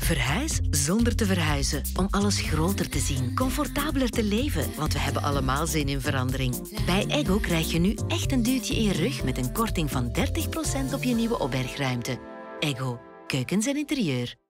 Verhuis zonder te verhuizen. Om alles groter te zien, comfortabeler te leven. Want we hebben allemaal zin in verandering. Bij Eggo krijg je nu echt een duwtje in je rug met een korting van 30% op je nieuwe opbergruimte. Eggo. Keukens en interieur.